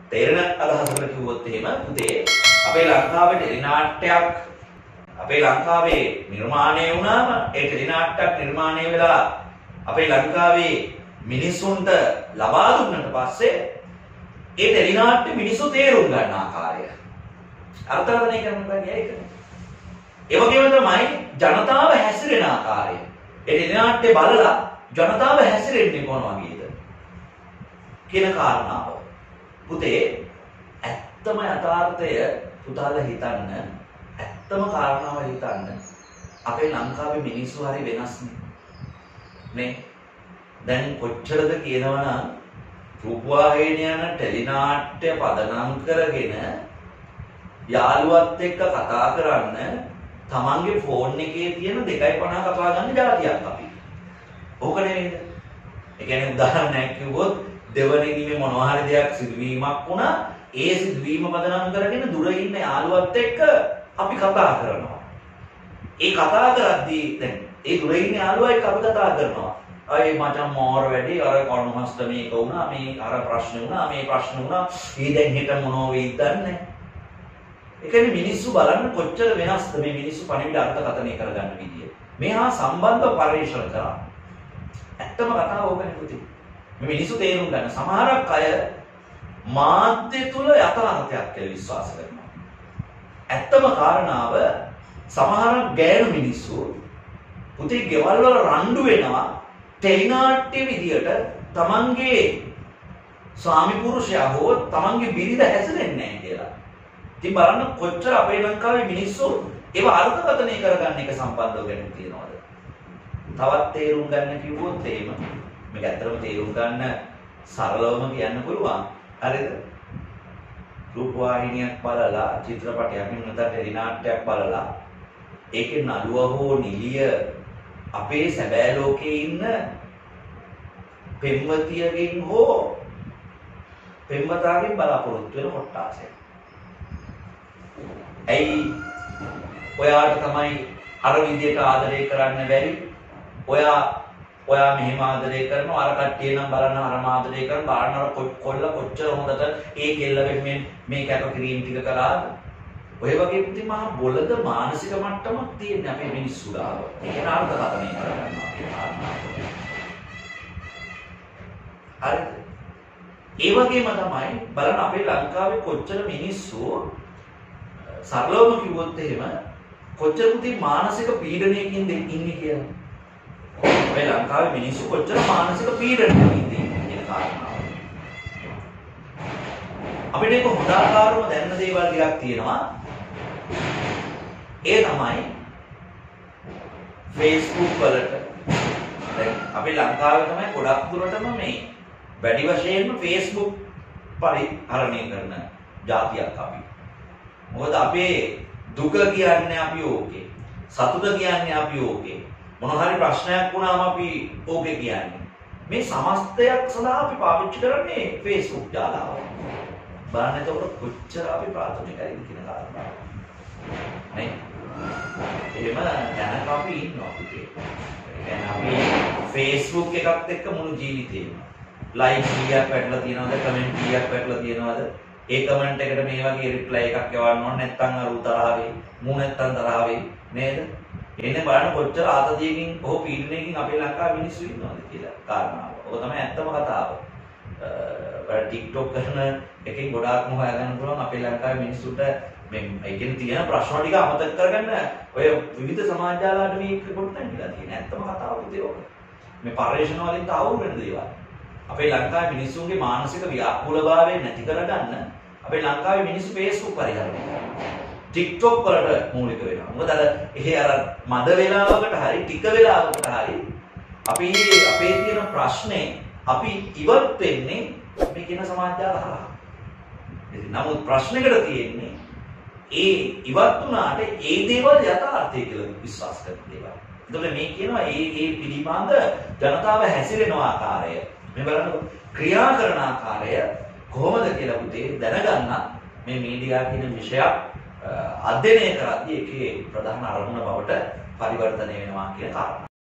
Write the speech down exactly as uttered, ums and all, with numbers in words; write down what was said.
තේරෙන අදහසකට කිව්වොත් එහෙම පුතේ අපේ ලංකාවේ ටෙලි නාට්‍යයක් අපේ ලංකාවේ නිර්මාණය වුණාම ඒ ටෙලි නාට්‍යයක් නිර්මාණය වෙලා අපේ ලංකාවේ මිනිසුන්ට ලබා දුන්නට පස්සේ ඒ ටෙලි නාට්‍ය මිනිස්සු තේරුම් ගන්න ආකාරය අර්ථකථනය කරනවා කියන්නේ ඒකනේ. ඒ වගේම තමයි ජනතාව හැසිරෙන ආකාරය. ඒ ටෙලි නාට්‍ය බලලා ජනතාව හැසිරෙන්නේ මොන වගේද කියන කාරණාව. පුතේ ඇත්තම යථාර්ථය පුතාලා හිතන්න ඇත්තම කාරණාව හිතන්න අපේ ලංකාවේ මිනිස්සු හරි වෙනස්නේ නේ. දැන් කොච්චරද කියනවනම් රූපවාහිනිය යන ටෙලි නාට්‍ය පදනම් කරගෙන යාළුවත් එක්ක කතා කරන්න තමන්ගේ ෆෝන් එකේ තියෙන දෙකයි පනහ කපා ගන්න જાතියක් අපි. ඕක නෙමෙයිද? ඒ කියන්නේ උදාහරණයක් කිව්වොත් දෙවනීමේ මොනවා හරි දෙයක් සිදුවීමක් වුණා ඒ සිදුවීම පදනම් කරගෙන දුර ඉන්න යාළුවත් එක්ක අපි කතා කරනවා. ඒ කතා කරද්දී දැන් ඒ දුර ඉන්න යාළුවා එක්ක අපි කතා කරනවා. අය මචං මෝර වැඩි අර කර්මහස්ත මේක වුණා මේ අර ප්‍රශ්න වුණා මේ ප්‍රශ්න වුණා ඊ දැන් හෙට මොනෝ වෙයිද දන්නේ. ඒ කියන්නේ මිනිස්සු බලන්න කොච්චර වෙනස්ද මේ මිනිස්සු පණිවිඩ අර්ථකථනය කරගන්න විදිය. මේ හා සම්බන්ධව පරිශ්‍රණ කරා. ඇත්තම කතාව ඕකනේ පුතේ. මේ මිනිස්සු තේරුම් ගන්න සමහරක් අය මාධ්‍ය තුල යථාර්ථයක් කියලා විශ්වාස කරනවා. ඇත්තම කාරණාව සමහර ගෑනු මිනිස්සු පුතේ ගෙවල් වල රණ්ඩු වෙනවා ටෙලි නාට්‍ය විදියට තමන්ගේ ස්වාමි පුරුෂයා හෝ තමන්ගේ බිරිඳ හැසිරෙන්නේ නැහැ කියලා. ඉතින් බලන්න කොච්චර අපේ ලංකාවේ මිනිස්සු ඒව අර්ථකථනය කරගන්න එක සම්බන්ධව ගැන තියෙනවද? තවත් තේරුම් ගන්න කිව්වොත් එහෙම මේක ඇත්තටම තේරුම් ගන්න සරලවම කියන්න පුළුවන්. හරිද? රූපවාහිනියක් බලලා චිත්‍රපටයක් නැත්නම් ටෙලි නාට්‍යයක් බලලා ඒකේ නළුව හෝ නිලිය අපේ සැබෑ ලෝකේ ඉන්න පෙම්වතියකින් හෝ පෙම්වතාවකින් බලාපොරොත්තු වෙන කොටාසයක්. ඇයි ඔයාට තමයි අර විදියට ආදරය කරන්න බැරි? ඔයා ඔයා මෙහෙම ආදරය කරනවා අර කට්ටිය නම් බලන්න අරම ආදරය කරන බලන්න අර කොල්ල කොච්චර හොඳද ඒ කෙල්ල වෙන්නේ මේ කැප කිරීම ටික කළාද? ඔය වගේ පුතේ මහා බොළඳ මානසික මට්ටමක් තියෙන අපේ මිනිස්සු ගාව. ඒක අර්ථකථනය කරගන්නවා කියලා. හරිද? ඒ වගේම තමයි බලන්න අපේ ලංකාවේ කොච්චර මිනිස්සු සරලවම කිව්වොත් එහෙම කොච්චර පුතේ මානසික පීඩනයකින්ද ඉන්නේ කියලා. අපේ ලංකාවේ මිනිස්සු කොච්චර මානසික පීඩනයකින්ද ඉන්නේ කියන කාරණාව. අපිට ඒක හොඳ ආකාරව දැනන දේවල් ටිකක් තියෙනවා. ඒ තමයි Facebook වලට දැන් අපේ ලංකාවේ තමයි ගොඩක් දුරටම මේ වැඩි වශයෙන්ම Facebook පරිහරණය කරන જાතියක් අපි. මොකද අපේ දුක කියන්නේ අපි ඕකේ. සතුට කියන්නේ අපි ඕකේ. මොන හරි ප්‍රශ්නයක් වුණාම අපි ඕකේ කියන්නේ. මේ සමස්තයක් සඳහා අපි පාවිච්චි කරන්නේ Facebook ජාලාව. බලන්න එතකොට කොච්චර අපි ප්‍රාථමිකයිද කියන කාරණාව. නේ? එහෙම දැනට අපි ඉන්නවා පුතේ. يعني අපි Facebook එකත් එක්ක මුළු ජීවිතේම ලයික් කීයක් වැටලා තියෙනවද කමෙන්ට් කීයක් වැටලා තියෙනවද ඒ කමෙන්ට් එකට මේ වගේ රිප්ලයි එකක් යවන්න ඕන නැත්නම් අර උතරහ වෙයි මූ නැත්නම් තරහ වෙයි නේද? එන්නේ බලන්න කොච්චර ආතතියකින් කොහොම පීඩනයකින් අපේ ලංකාවේ මිනිස්සු ඉන්නවද කියලා කාරණාව. ඔක තමයි ඇත්තම කතාව. අ TikTok කරන එකෙන් ගොඩාක්ම හොයාගන්න පුළුවන් අපේ ලංකාවේ මිනිස්සුන්ට මේ ඒකෙන් තියෙන ප්‍රශ්න ටික අමතක කරගන්න ඔය විවිධ සමාජ ජාලාට මේ කොට නැතිලා තියෙන ඇත්තම කතාව පුතේ ඔක. මේ පරිශ්‍රණ වලින් තාවුරු වෙන දේවල්. අපේ ලංකාවේ මිනිස්සුන්ගේ මානසික ව්‍යාකූලභාවය නැති කරගන්න අපේ ලංකාවේ මිනිස්සු Facebook පරිහරණය කරනවා. TikTok වලට මූලික වෙනවා. මොකද අර එහෙ අර මද වේලාවකට හරි ටික වේලාවකට හරි අපි අපේ තියෙන ප්‍රශ්නේ අපි ඉවත් වෙන්නේ මේ කියන සමාජ ජාල හරහා. ඉතින් නමුත් ප්‍රශ්නයකට තියෙන්නේ ඒ ඉවත් වුණාට ඒ දේවල් යථාර්ථය කියලා විශ්වාස කරන දේවල්. එතකොට මේ කියනවා ඒ ඒ පිළිබඳ ජනතාව හැසිරෙන ආකාරය මේ බලන්න ක්‍රියා කරන ආකාරය කොහොමද කියලා පුතේ දැනගන්න මේ මීඩියා කියන විෂයක් අධ්‍යයනය කරද්දී ඒකේ ප්‍රධාන අරමුණ බවට පරිවර්තනය වෙනවා කියන කාරණා.